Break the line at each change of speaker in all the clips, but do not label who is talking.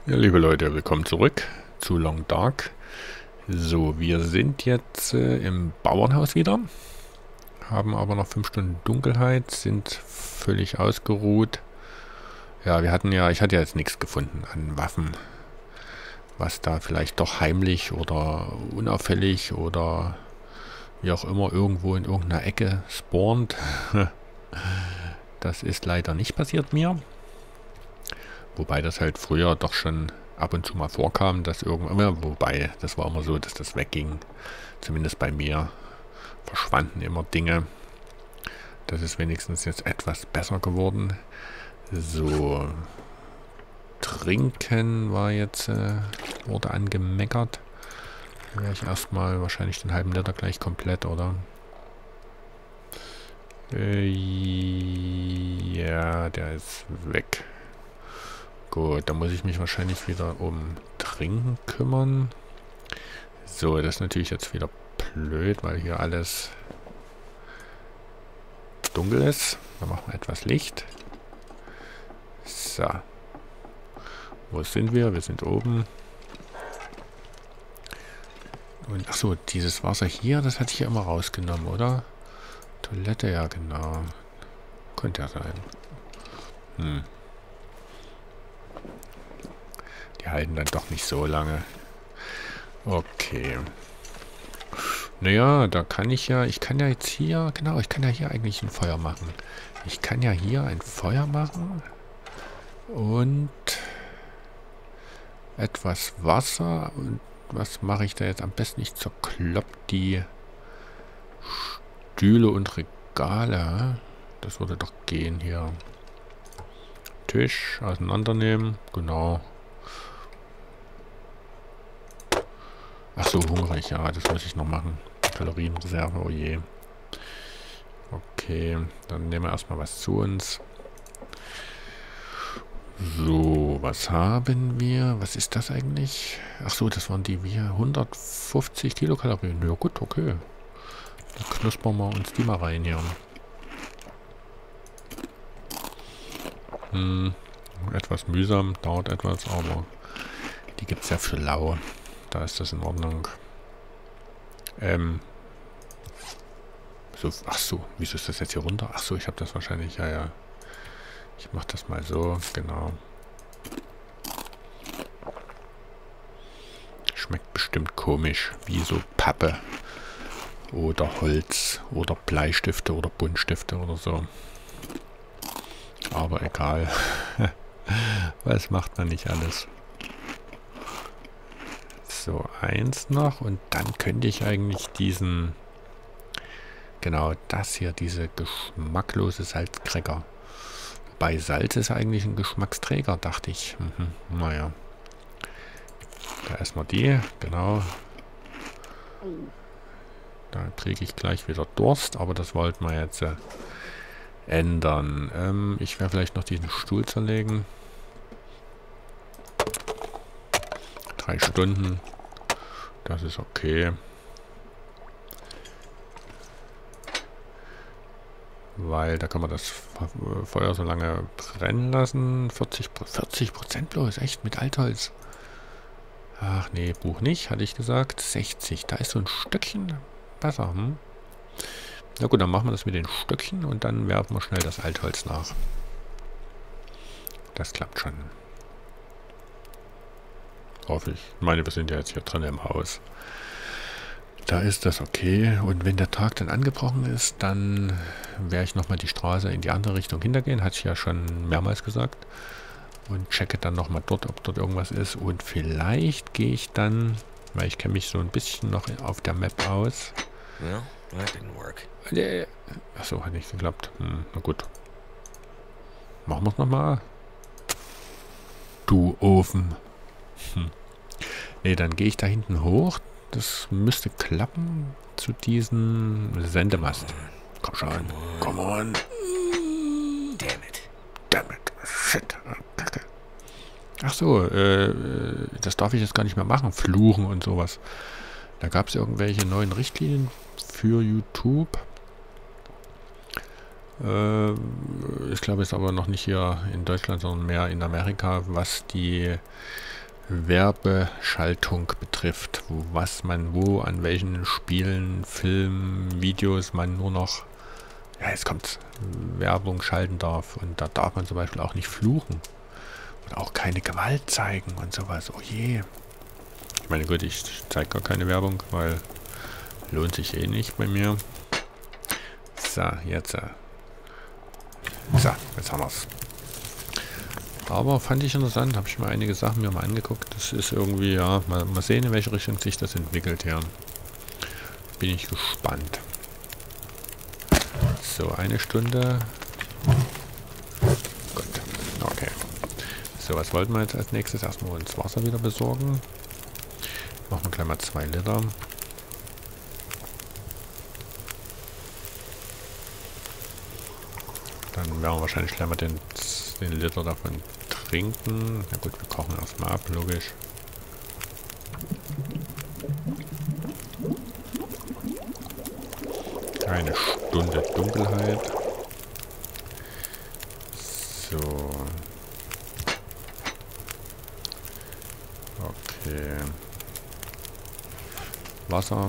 Ja, liebe Leute, willkommen zurück zu Long Dark. So, wir sind jetzt im Bauernhaus wieder, haben aber noch 5 Stunden Dunkelheit, sind völlig ausgeruht. Ja, ich hatte ja jetzt nichts gefunden an Waffen, was da vielleicht doch heimlich oder unauffällig oder wie auch immer irgendwo in irgendeiner Ecke spawnt. Das ist leider nicht passiert mir. Wobei das halt früher doch schon ab und zu mal vorkam, dass irgendwann, wobei das war immer so, dass das wegging. Zumindest bei mir verschwanden immer Dinge. Das ist wenigstens jetzt etwas besser geworden. So, trinken war jetzt, wurde angemeckert. Da werde ich erstmal wahrscheinlich den halben Liter gleich komplett, oder? Ja, der ist weg. Gut, da muss ich mich wahrscheinlich wieder um Trinken kümmern. So, das ist natürlich jetzt wieder blöd, weil hier alles dunkel ist. Dann machen wir etwas Licht. So. Wo sind wir? Wir sind oben. Und achso, dieses Wasser hier, das hatte ich ja immer rausgenommen, oder? Toilette, ja genau. Könnte ja sein. Die halten dann doch nicht so lange. Okay. Naja, da kann ich ja jetzt hier, genau, ich kann ja hier eigentlich ein Feuer machen. Ich kann ja hier ein Feuer machen und etwas Wasser. Und was mache ich da jetzt am besten? Ich zerklopp die Stühle und Regale. Das würde doch gehen hier. Tisch auseinandernehmen, genau. Ach so, hungrig, ja, das muss ich noch machen. Kalorienreserve, oh je. Okay, dann nehmen wir erstmal was zu uns. So, was haben wir? Was ist das eigentlich? Ach so, das waren die 150 Kilokalorien. Ja gut, okay. Dann knuspern wir uns die mal rein hier. Etwas mühsam, dauert etwas, aber die gibt es ja für lau. Da ist das in Ordnung. So, ach so, wieso ist das jetzt hier runter? Ach so, ich habe das wahrscheinlich, ja. Ich mache das mal so, genau. Schmeckt bestimmt komisch, wie so Pappe oder Holz oder Bleistifte oder Buntstifte oder so. Aber egal. Was macht man nicht alles? So, eins noch und dann könnte ich eigentlich diesen, genau das hier, diese geschmacklose Salzcracker. Bei Salz ist eigentlich ein Geschmacksträger, dachte ich. Naja. Da erstmal die, genau. Da kriege ich gleich wieder Durst, aber das wollten wir jetzt ändern. Ich werde vielleicht noch diesen Stuhl zerlegen. 3 Stunden. Das ist okay. Weil da kann man das Feuer so lange brennen lassen. 40% bloß, echt, mit Altholz. Ach nee, Buch nicht, hatte ich gesagt. 60, da ist so ein Stöckchen besser. Na gut, dann machen wir das mit den Stöckchen und dann werfen wir schnell das Altholz nach. Das klappt schon. Hoffe ich. Ich meine, wir sind ja jetzt hier drin im Haus. Da ist das okay. Und wenn der Tag dann angebrochen ist, dann werde ich nochmal die Straße in die andere Richtung hintergehen. Hatte ich ja schon mehrmals gesagt. Und checke dann nochmal dort, ob dort irgendwas ist. Und vielleicht gehe ich dann, weil ich kenne mich so ein bisschen noch auf der Map aus.
Well, that didn't work.
Achso, hat nicht geklappt. Na gut. Machen wir es nochmal. Du Ofen. Ne, dann gehe ich da hinten hoch. Das müsste klappen zu diesem Sendemast. Komm schon. Come on.
Damn it.
Damn it. Shit. Kacke. Ach so, das darf ich jetzt gar nicht mehr machen. Fluchen und sowas. Da gab es irgendwelche neuen Richtlinien für YouTube. Ich glaube, es ist aber noch nicht hier in Deutschland, sondern mehr in Amerika, was die Werbeschaltung betrifft, was man an welchen Spielen, Filmen, Videos man nur noch, ja jetzt kommt's, Werbung schalten darf. Und da darf man zum Beispiel auch nicht fluchen. Und auch keine Gewalt zeigen und sowas. Oh je. Ich meine, gut, ich zeige gar keine Werbung, weil lohnt sich eh nicht bei mir. So, jetzt. So, jetzt haben wir's. Aber fand ich interessant, habe ich mir einige Sachen mir mal angeguckt. Das ist irgendwie, ja, mal sehen, in welche Richtung sich das entwickelt hier. Bin ich gespannt. So, 1 Stunde. Gut, okay. So, was wollten wir jetzt als nächstes? Erstmal uns Wasser wieder besorgen. Machen wir gleich mal 2 Liter. Dann werden wir wahrscheinlich gleich mal den Liter davon trinken. Na gut, wir kochen erstmal ab, logisch. Eine Stunde Dunkelheit. So. Okay. Wasser.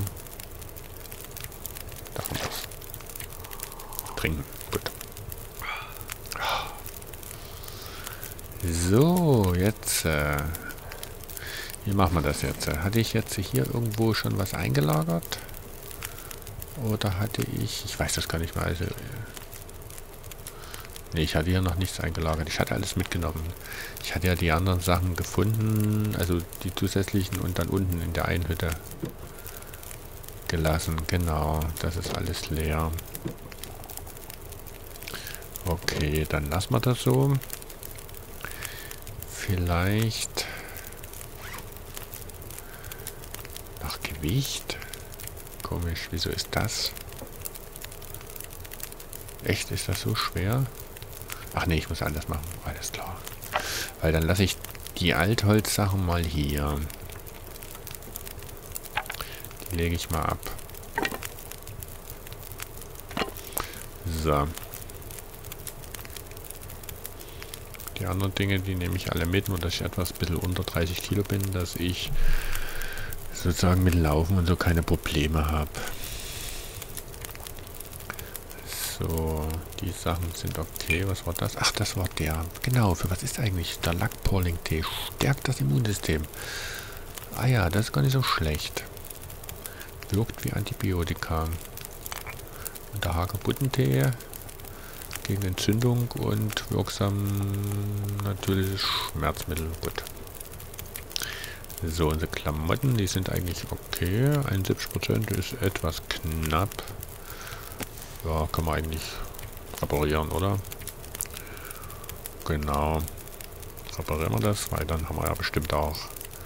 Da haben wir es. Trinken. Gut. So, jetzt. Wie machen wir das jetzt? Hatte ich jetzt hier irgendwo schon was eingelagert? Oder hatte ich weiß das gar nicht mehr. Also, nee, ich hatte hier noch nichts eingelagert. Ich hatte alles mitgenommen. Ich hatte ja die anderen Sachen gefunden, also die zusätzlichen und dann unten in der Einhütte gelassen. Genau, das ist alles leer. Okay, dann lassen wir das so. Vielleicht nach Gewicht. Komisch, wieso ist das? Echt, ist das so schwer? Ach nee, ich muss alles machen. Alles klar. Weil dann lasse ich die Altholzsachen mal hier. Die lege ich mal ab. So. Die anderen Dinge, die nehme ich alle mit, nur dass ich etwas ein bisschen unter 30 Kilo bin, dass ich sozusagen mit Laufen und so keine Probleme habe. So, die Sachen sind okay. Was war das? Ach, das war der. Genau, für was ist eigentlich der Lackporling-Tee? Stärkt das Immunsystem. Ah ja, das ist gar nicht so schlecht. Wirkt wie Antibiotika. Und der Hagebuttentee gegen Entzündung und wirksam natürliches Schmerzmittel. Gut. So, unsere Klamotten, die sind eigentlich okay. 71% ist etwas knapp. Ja, kann man eigentlich reparieren, oder? Genau. Reparieren wir das, weil dann haben wir ja bestimmt auch...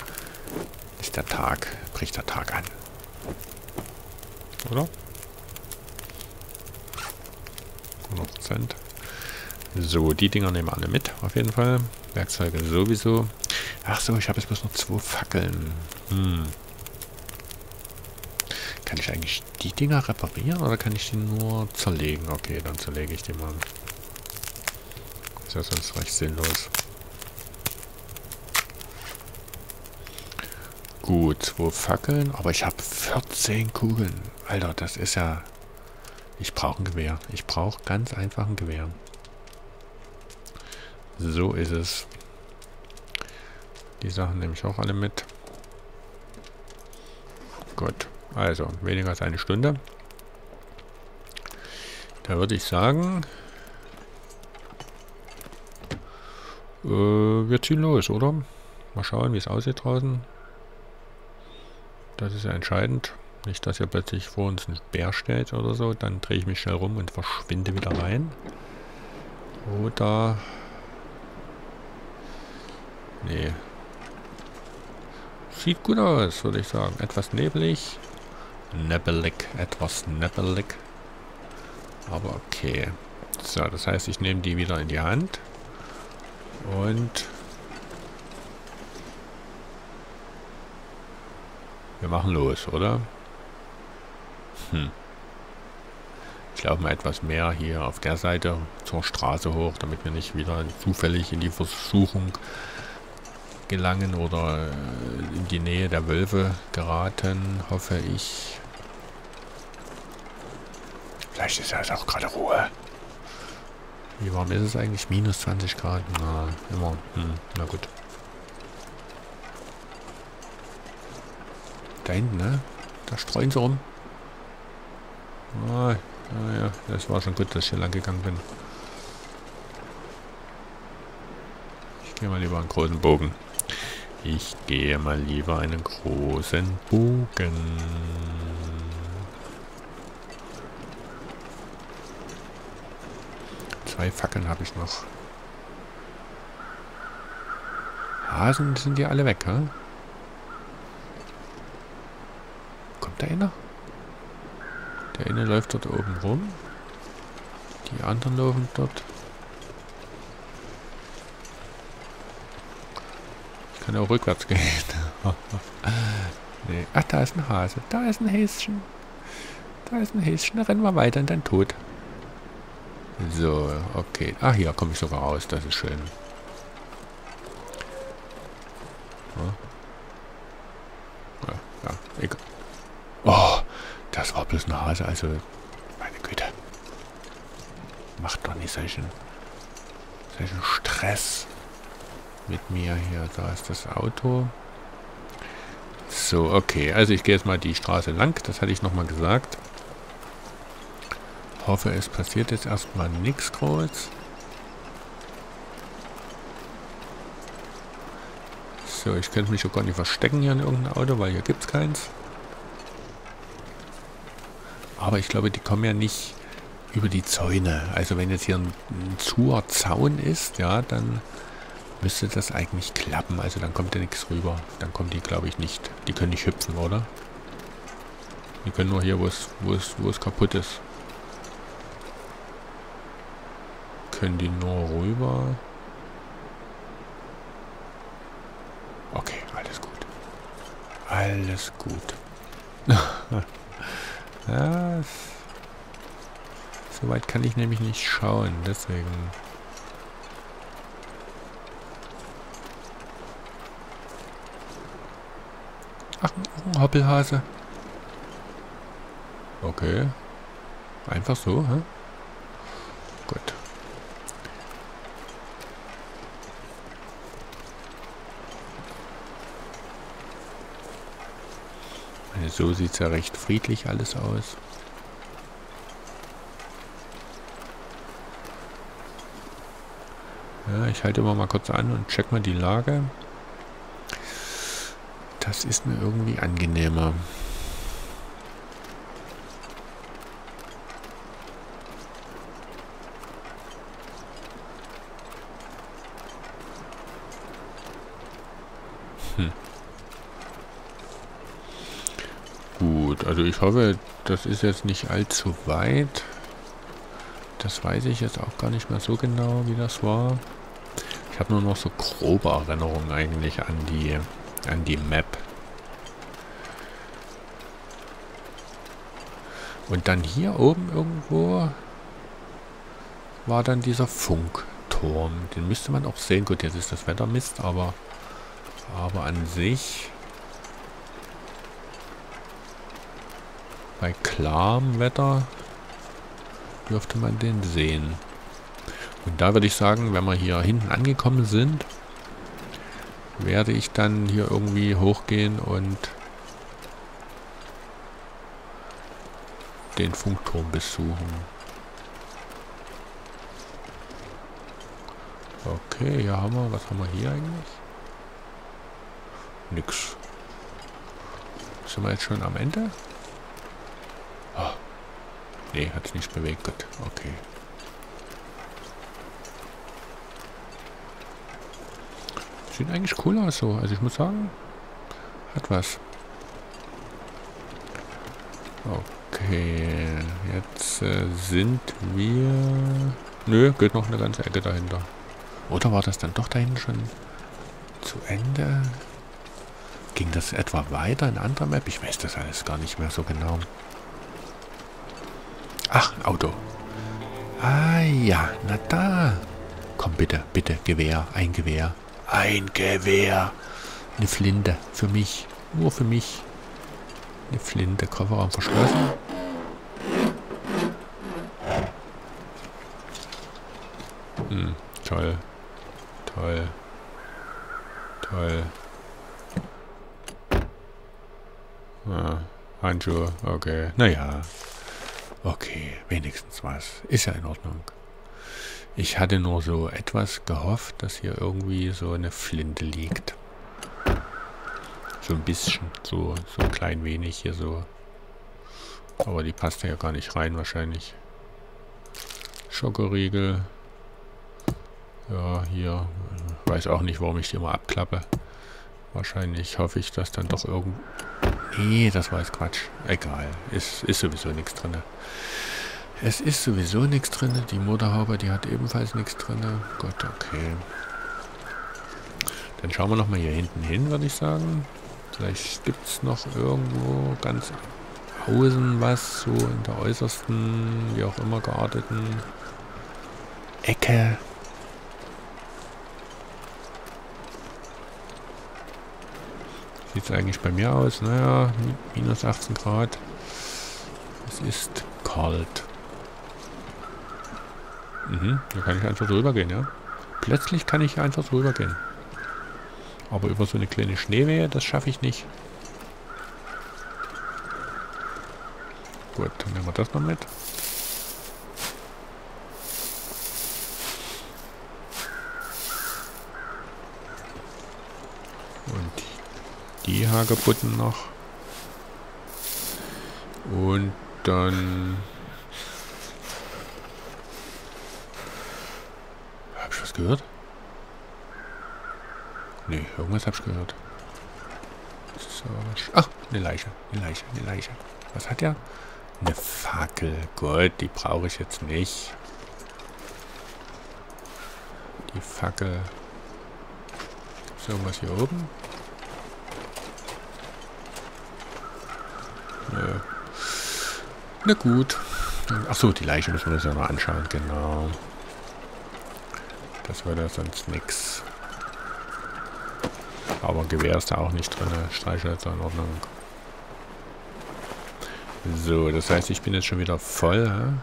bricht der Tag an. Oder? 100%. So, die Dinger nehmen wir alle mit, auf jeden Fall. Werkzeuge sowieso. Ach so, ich habe jetzt bloß noch 2 Fackeln. Kann ich eigentlich die Dinger reparieren oder kann ich die nur zerlegen? Okay, dann zerlege ich die mal. Ist ja sonst recht sinnlos. Gut, 2 Fackeln, aber ich habe 14 Kugeln. Alter, das ist ja... Ich brauche ein Gewehr. Ich brauche ganz einfach ein Gewehr. So ist es. Die Sachen nehme ich auch alle mit. Gut. Also, weniger als 1 Stunde. Da würde ich sagen, wir ziehen los, oder? Mal schauen, wie es aussieht draußen. Das ist ja entscheidend. Nicht, dass hier plötzlich vor uns ein Bär steht oder so. Dann drehe ich mich schnell rum und verschwinde wieder rein. Oder... Nee. Sieht gut aus, würde ich sagen. Etwas neblig. Nebelig. Etwas nebelig. Aber okay. So, das heißt, ich nehme die wieder in die Hand. Und... wir machen los, oder? Ich laufe mal etwas mehr hier auf der Seite zur Straße hoch, damit wir nicht wieder zufällig in die Versuchung gelangen oder in die Nähe der Wölfe geraten, hoffe ich. Vielleicht ist ja jetzt auch gerade Ruhe. Wie warm ist es eigentlich? Minus 20 Grad? Na, immer. Na gut. Da hinten, ne? Da streuen sie rum. Ah, ja, das war schon gut, dass ich hier lang gegangen bin. Ich gehe mal lieber einen großen Bogen. Ich gehe mal lieber einen großen Bogen. Zwei Fackeln habe ich noch. Hasen sind die alle weg, hä? Kommt da einer? Der eine läuft dort oben rum. Die anderen laufen dort. Ich kann auch rückwärts gehen. Nee. Ach, da ist ein Hase. Da ist ein Häschen. Da ist ein Häschen. Da rennen wir weiter in den Tod. So, okay. Ah, hier komme ich sogar raus. Das ist schön. Ja, ja, egal. Oh, das war bloß ein Hase. Also, meine Güte. Macht doch nicht solchen Stress mit mir hier. Da ist das Auto. So, okay. Also ich gehe jetzt mal die Straße lang. Das hatte ich nochmal gesagt. Hoffe, es passiert jetzt erstmal nichts groß. So, ich könnte mich auch gar nicht verstecken hier in irgendeinem Auto, weil hier gibt es keins. Aber ich glaube, die kommen ja nicht über die Zäune. Also wenn jetzt hier ein zuer Zaun ist, ja, dann müsste das eigentlich klappen. Also dann kommt ja nichts rüber. Dann kommen die, glaube ich, nicht. Die können nicht hüpfen, oder? Die können nur hier, wo es kaputt ist. Können die nur rüber? Okay, alles gut. Alles gut. Ja, so weit kann ich nämlich nicht schauen, deswegen. Ach, ein Hoppelhase. Okay. Einfach so, hä? Gut. So sieht es ja recht friedlich alles aus. Ja, ich halte immer mal kurz an und check mal die Lage. Das ist mir irgendwie angenehmer. Gut, also ich hoffe, das ist jetzt nicht allzu weit. Das weiß ich jetzt auch gar nicht mehr so genau, wie das war. Ich habe nur noch so grobe Erinnerungen eigentlich an die Map. Und dann hier oben irgendwo war dann dieser Funkturm. Den müsste man auch sehen. Gut, jetzt ist das Wetter Mist, aber an sich bei klarem Wetter dürfte man den sehen. Und da würde ich sagen, wenn wir hier hinten angekommen sind, werde ich dann hier irgendwie hochgehen und den Funkturm besuchen. Okay, hier haben wir, was haben wir hier eigentlich? Nix. Sind wir jetzt schon am Ende? Oh. Nee, hat es nicht bewegt. Gut, okay. Sieht eigentlich cool aus so. Also ich muss sagen, hat was. Okay, jetzt sind wir... Nö, geht noch eine ganze Ecke dahinter. Oder war das dann doch da hinten schon zu Ende? Ging das etwa weiter in anderer Map? Ich weiß das alles gar nicht mehr so genau. Ach, Auto. Ah ja, na da. Komm bitte, bitte, Gewehr, ein Gewehr. Ein Gewehr. Eine Flinte. Für mich. Nur für mich. Eine Flinte. Kofferraum verschlossen. Toll. Toll. Toll. Ah, Handschuhe. Okay. Naja. Okay. Wenigstens was. Ist ja in Ordnung. Ich hatte nur so etwas gehofft, dass hier irgendwie so eine Flinte liegt. So ein bisschen. So ein klein wenig hier so. Aber die passt ja gar nicht rein wahrscheinlich. Schokoriegel. Ja, hier. Weiß auch nicht, warum ich die immer abklappe. Wahrscheinlich hoffe ich, dass dann doch irgend... Nee, das war jetzt Quatsch. Egal. Ist sowieso nichts drin. Es ist sowieso nichts drin. Die Motorhaube, die hat ebenfalls nichts drin. Gut, okay. Dann schauen wir nochmal hier hinten hin, würde ich sagen. Vielleicht gibt es noch irgendwo ganz außen was, so in der äußersten, wie auch immer gearteten Ecke. Sieht es eigentlich bei mir aus? Naja, minus 18 Grad. Es ist kalt. Da kann ich einfach drüber gehen, ja. Plötzlich kann ich einfach drüber gehen. Aber über so eine kleine Schneewehe, das schaffe ich nicht. Gut, dann nehmen wir das noch mit. Und die Hagebutten noch. Und dann... Hab ich was gehört? Nee, irgendwas hab ich gehört. So, ach, eine Leiche. Was hat der? Eine Fackel. Gut, die brauche ich jetzt nicht. Die Fackel. Ist irgendwas hier oben? Nö. Na gut. Achso, die Leiche müssen wir uns ja noch anschauen. Genau. Das würde sonst nichts. Aber ein Gewehr ist da auch nicht drin. Streichhölzer in Ordnung. So, das heißt, ich bin jetzt schon wieder voll. Hä?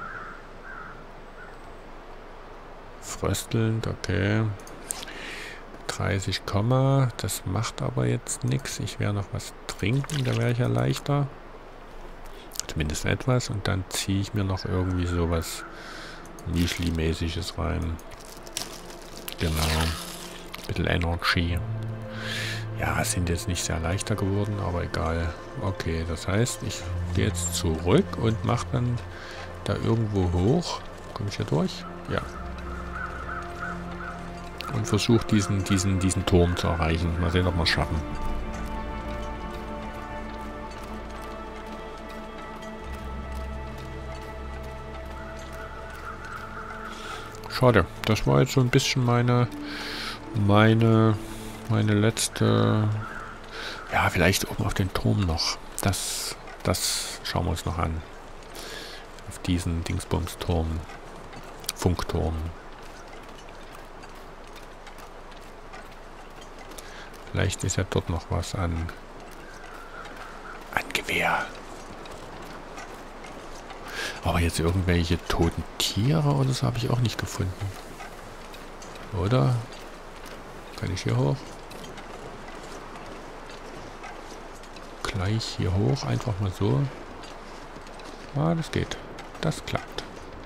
Fröstelnd, okay. 30, das macht aber jetzt nichts. Ich werde noch was trinken, da wäre ich ja leichter. Zumindest etwas. Und dann ziehe ich mir noch irgendwie sowas Müsli-mäßiges rein. Genau. Ein bisschen Energy. Ja, sind jetzt nicht sehr leichter geworden, aber egal. Okay, das heißt, ich gehe jetzt zurück und mache dann da irgendwo hoch. Komme ich hier durch? Ja. Und versuche diesen Turm zu erreichen. Mal sehen, ob wir es schaffen. Schade. Das war jetzt so ein bisschen meine letzte... Ja, vielleicht oben auf den Turm noch. Das schauen wir uns noch an. Auf diesen Dingsbums-Turm. Funkturm. Vielleicht ist ja dort noch was an Gewehr. Aber jetzt irgendwelche toten Tiere oder so habe ich auch nicht gefunden. Oder? Kann ich hier hoch? Gleich hier hoch, einfach mal so. Ah, das geht. Das klappt.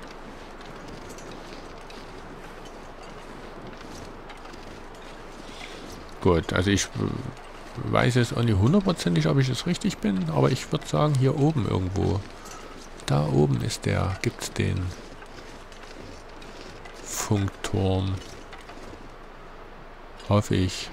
Gut, also ich weiß jetzt auch nicht hundertprozentig, ob ich es richtig bin, aber ich würde sagen, hier oben irgendwo. Da oben ist der, gibt's den Funkturm. Hoffe ich.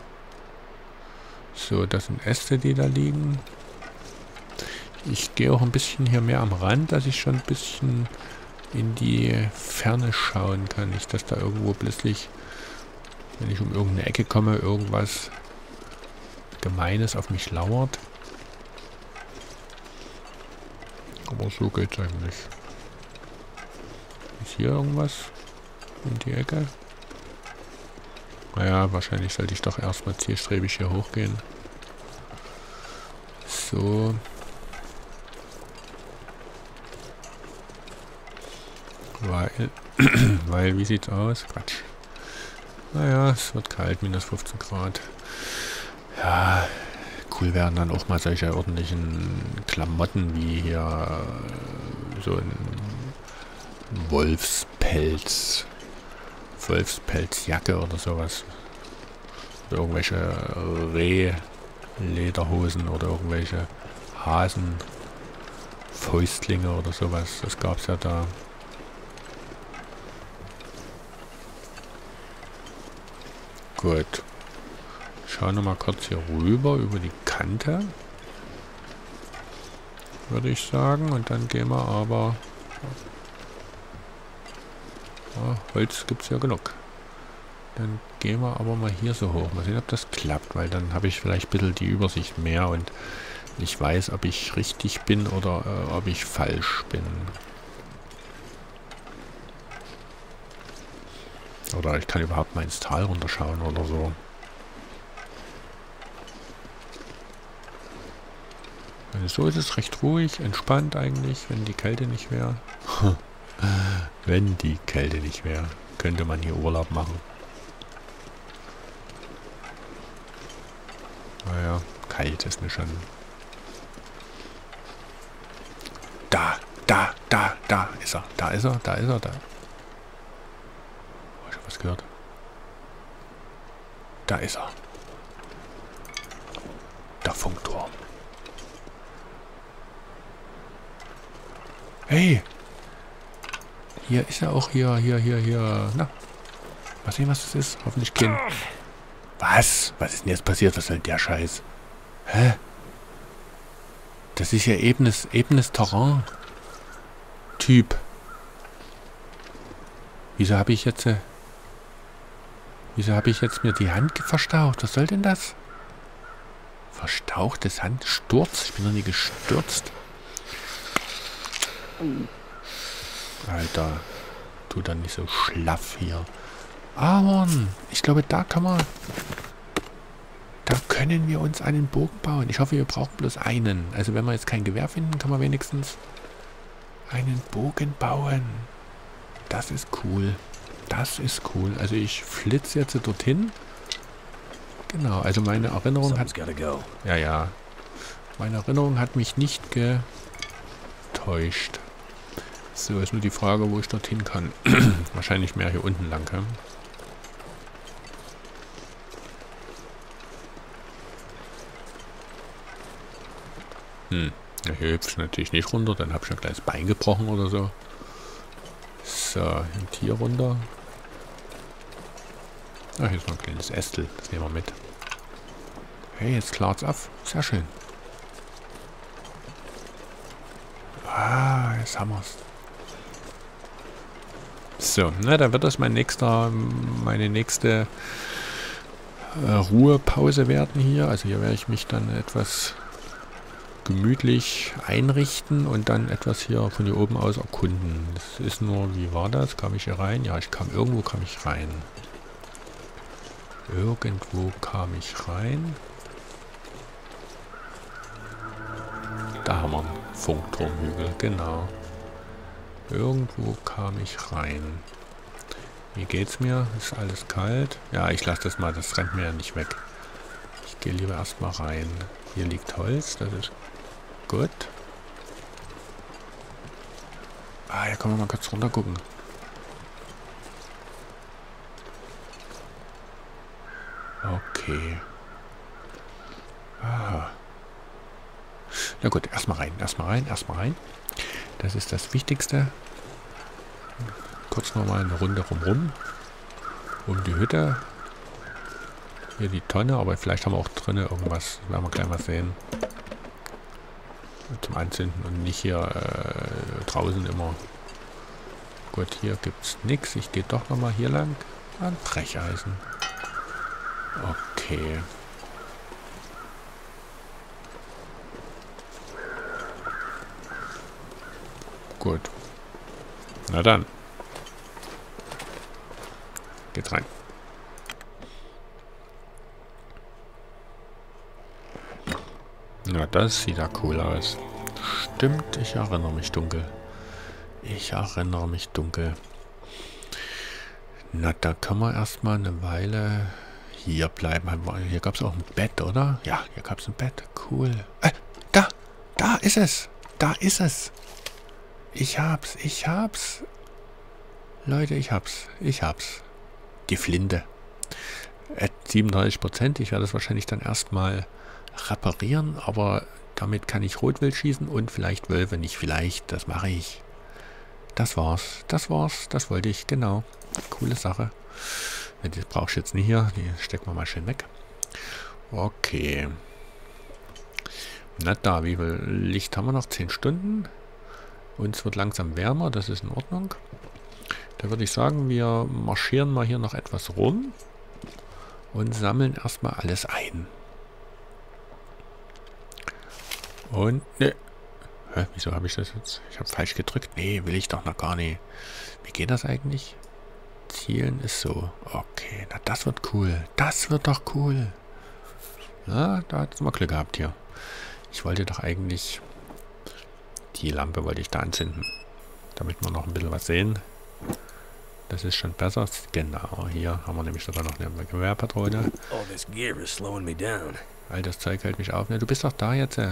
So, das sind Äste, die da liegen. Ich gehe auch ein bisschen hier mehr am Rand, dass ich schon ein bisschen in die Ferne schauen kann. Nicht, dass da irgendwo plötzlich, wenn ich um irgendeine Ecke komme, irgendwas Gemeines auf mich lauert. Aber so geht's eigentlich. Ist hier irgendwas in die Ecke? Naja, wahrscheinlich sollte ich doch erstmal zielstrebig hier hochgehen. So. Weil, wie sieht's aus? Quatsch. Naja, es wird kalt, minus 15 Grad. Ja, cool wären dann auch mal solche ordentlichen Klamotten wie hier so ein Wolfspelzjacke oder sowas. Oder irgendwelche Rehlederhosen oder irgendwelche Hasenfäustlinge oder sowas. Das gab's ja da. Gut. Schauen wir mal kurz hier rüber über die Kante. Würde ich sagen. Und dann gehen wir aber... Ja, Holz gibt es ja genug. Dann gehen wir aber mal hier so hoch. Mal sehen, ob das klappt, weil dann habe ich vielleicht ein bisschen die Übersicht mehr und ich weiß, ob ich richtig bin oder ob ich falsch bin. Oder ich kann überhaupt mal ins Tal runterschauen oder so. Also so ist es recht ruhig, entspannt eigentlich, wenn die Kälte nicht wäre. Wenn die Kälte nicht wäre, könnte man hier Urlaub machen. Naja, kalt ist mir schon. Da ist er. Da ist er. Ich habe was gehört. Da ist er. Der Funkturm. Hey! Hier ist er auch. Hier. Na. Mal sehen, was das ist. Hoffentlich kein... Was? Was ist denn jetzt passiert? Was soll der Scheiß? Hä? Das ist ja ebenes Terrain. Typ. Wieso habe ich jetzt mir die Hand verstaucht? Was soll denn das? Verstauchtes Hand? Sturz? Ich bin noch nie gestürzt. Alter. Tu dann nicht so schlaff hier. Ahorn. Ich glaube, da können wir uns einen Bogen bauen. Ich hoffe, wir brauchen bloß einen. Also wenn wir jetzt kein Gewehr finden, kann man wenigstens einen Bogen bauen. Das ist cool. Das ist cool. Also ich flitze jetzt dorthin. Genau, also meine Erinnerung hat... Ja. Meine Erinnerung hat mich nicht getäuscht. So, ist nur die Frage, wo ich dorthin kann. Wahrscheinlich mehr hier unten lang, ja? Ja, hier hüpfe ich natürlich nicht runter, dann habe ich ein kleines Bein gebrochen oder so. So, und hier runter. Ach, hier ist noch ein kleines Ästel, das nehmen wir mit. Hey, jetzt klart's auf. Sehr schön. Ah, jetzt haben wir's. So, na, dann wird das meine nächste Ruhepause werden hier. Also hier werde ich mich dann etwas gemütlich einrichten und dann etwas hier von hier oben aus erkunden. Das ist nur, wie war das? Kam ich hier rein? Ja, irgendwo kam ich rein. Irgendwo kam ich rein. Da haben wir einen Funkturmhügel, genau. Irgendwo kam ich rein. Wie geht's mir? Ist alles kalt? Ja, ich lasse das mal, das rennt mir ja nicht weg. Ich gehe lieber erstmal rein. Hier liegt Holz, das ist gut. Ah, hier können wir mal kurz runter gucken. Okay. Ah. Na gut, erstmal rein. Das ist das Wichtigste. Kurz nochmal eine Runde rumrum. Um die Hütte. Hier die Tonne, aber vielleicht haben wir auch drinnen irgendwas. Das werden wir gleich mal sehen. Zum Anzünden und nicht hier draußen immer. Gut, hier gibt es nichts. Ich gehe doch nochmal hier lang. Ein Brecheisen. Okay. Gut. Na dann. Geht's rein. Ja, das sieht ja cool aus. Stimmt, ich erinnere mich dunkel. Ich erinnere mich dunkel. Na, da können wir erstmal eine Weile hier bleiben. Hier gab es auch ein Bett, oder? Ja, hier gab es ein Bett. Cool. Da! Da ist es! Da ist es! Ich hab's! Leute, ich hab's. Die Flinte. 37%. Ich werde es wahrscheinlich dann erstmal reparieren, aber damit kann ich Rotwild schießen und vielleicht Wölfe. Nicht vielleicht, das mache ich. Das war's, das wollte ich, genau. Coole Sache. Die brauche ich jetzt nicht hier, die stecken wir mal schön weg. Okay. Na da, wie viel Licht haben wir noch? 10 Stunden. Uns wird langsam wärmer, das ist in Ordnung. Da würde ich sagen, wir marschieren mal hier noch etwas rum und sammeln erstmal alles ein. Und, ne. Hä, wieso habe ich das jetzt? Ich habe falsch gedrückt. Nee, will ich doch noch gar nicht. Wie geht das eigentlich? Zielen ist so. Okay, na das wird cool. Das wird doch cool. Na, da hat es mal Glück gehabt hier. Ich wollte doch eigentlich... Die Lampe wollte ich da anzünden. Damit wir noch ein bisschen was sehen. Das ist schon besser. Genau, hier haben wir nämlich sogar noch eine Gewehrpatrone.
All this gear is slowing me down.
All das Zeug hält mich auf. Ne, du bist doch da jetzt.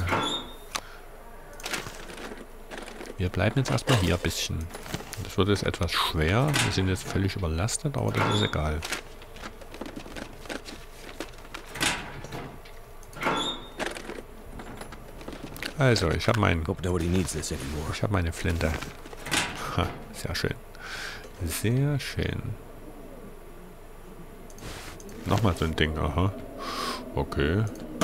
Wir bleiben jetzt erstmal hier ein bisschen. Das wird jetzt etwas schwer. Wir sind jetzt völlig überlastet, aber das ist egal. Also, ich habe meine Flinte. Ha, sehr schön. Sehr schön. Nochmal so ein Ding, aha. Okay.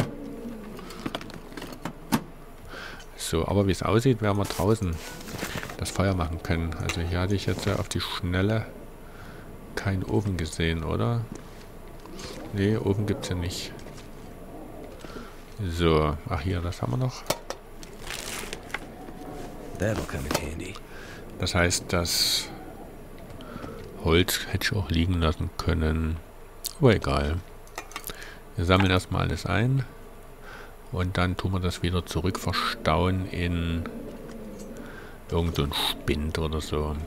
So, aber wie es aussieht, werden wir draußen das Feuer machen können. Also hier hatte ich jetzt ja auf die Schnelle keinen Ofen gesehen, oder? Nee, Ofen gibt es ja nicht. So, ach hier, das haben wir noch. Das heißt, das Holz hätte ich auch liegen lassen können. Aber egal. Wir sammeln erstmal alles ein. Und dann tun wir das wieder zurück verstauen in irgend so ein Spind oder so.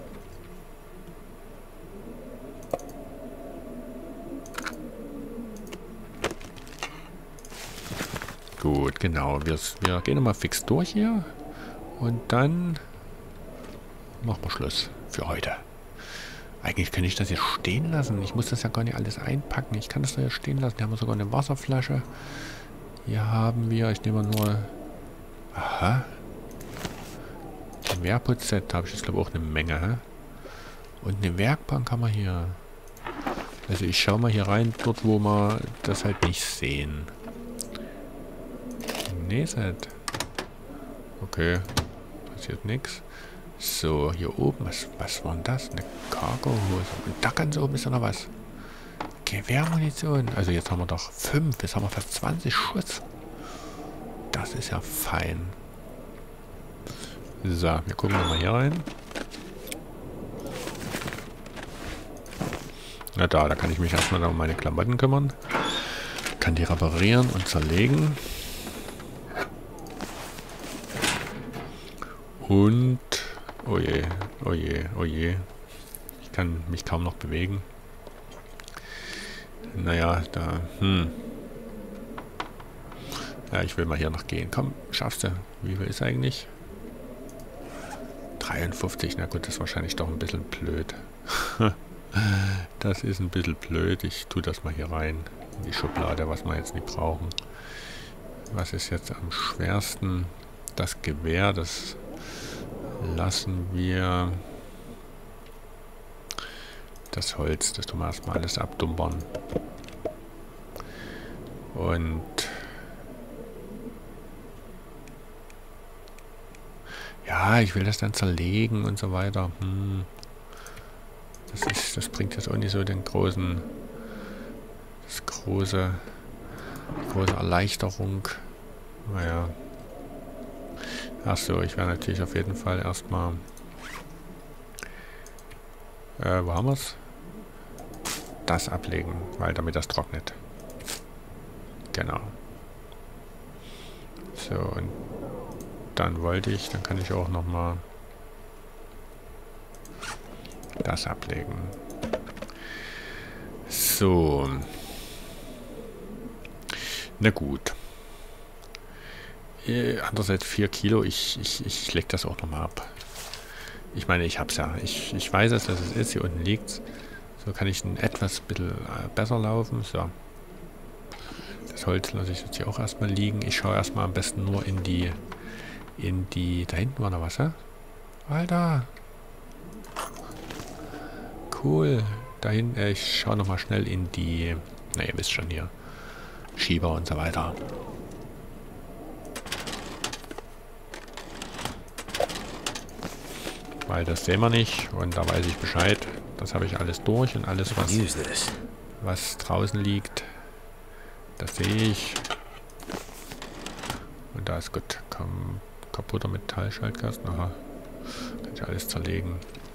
Gut, genau. Wir gehen nochmal fix durch hier. Und dann machen wir Schluss für heute. Eigentlich könnte ich das jetzt stehen lassen. Ich muss das ja gar nicht alles einpacken. Ich kann das da ja stehen lassen. Hier haben wir sogar eine Wasserflasche. Hier haben wir, ich nehme nur... Aha. Ein Wehrputzset habe ich jetzt, glaube ich, auch eine Menge. Hä? Und eine Werkbank haben wir hier. Also ich schaue mal hier rein, dort wo wir das halt nicht sehen. Nähset. Okay. Passiert nichts. So, hier oben, was war denn das? Eine Cargohose. Und da ganz oben ist ja noch was. Gewehrmunition. Also jetzt haben wir doch 5. Jetzt haben wir fast 20 Schuss. Das ist ja fein. So, wir gucken mal hier rein. Na da kann ich mich erstmal um meine Klamotten kümmern. Kann die reparieren und zerlegen. Und... Oh je, oh je, oh je. Ich kann mich kaum noch bewegen. Naja, da... Ja, ich will mal hier noch gehen. Komm, schaffst du. Wie viel ist eigentlich? 53. Na gut, das ist wahrscheinlich doch ein bisschen blöd. Das ist ein bisschen blöd. Ich tue das mal hier rein. In die Schublade, was wir jetzt nicht brauchen. Was ist jetzt am schwersten? Das Gewehr, das lassen wir. Das Holz, das tun wir erstmal alles abdumpern. Und ja, ich will das dann zerlegen und so weiter. Das bringt jetzt auch nicht so den große Erleichterung. Naja. Achso, ich werde natürlich auf jeden Fall erstmal... wo haben wir es? Das ablegen, weil damit das trocknet. Genau. So, und dann dann kann ich auch nochmal das ablegen. So. Na gut. Andererseits 4 Kilo, ich leg das auch nochmal ab. Ich meine, ich hab's ja. Ich weiß es, dass es ist. Hier unten liegt's. So kann ich ein bisschen besser laufen. So. Das Holz lasse ich jetzt hier auch erstmal liegen. Ich schaue erstmal am besten nur in die... Da hinten war noch was, ja? Alter! Cool. Dahin, ich schaue nochmal schnell in die... Na, ihr wisst schon hier. Schieber und so weiter. Weil das sehen wir nicht und da weiß ich Bescheid. Das habe ich alles durch und alles, was draußen liegt, das sehe ich. Und da ist gut. Kaputter Metallschaltkasten. Aha. Kann ich alles zerlegen.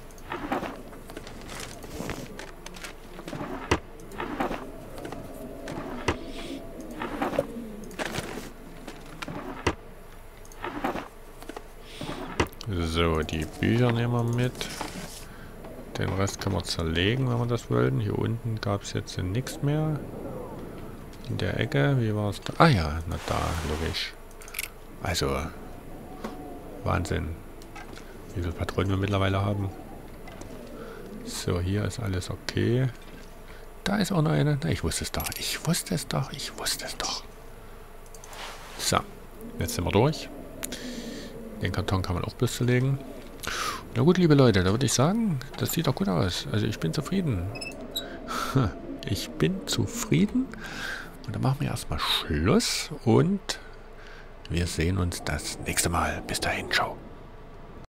So, die Bücher nehmen wir mit. Den Rest können wir zerlegen, wenn wir das wollten. Hier unten gab es jetzt nichts mehr. In der Ecke, wie war es da? Ah ja, na da, logisch. Also, Wahnsinn. Wie viele Patronen wir mittlerweile haben. So, hier ist alles okay. Da ist auch noch eine. Na, ich wusste es doch. Ich wusste es doch. Ich wusste es doch. So, jetzt sind wir durch. Den Karton kann man auch bis zu legen. Na gut, liebe Leute, da würde ich sagen, das sieht doch gut aus. Also ich bin zufrieden. Ich bin zufrieden. Und dann machen wir erstmal Schluss und wir sehen uns das nächste Mal. Bis dahin, ciao.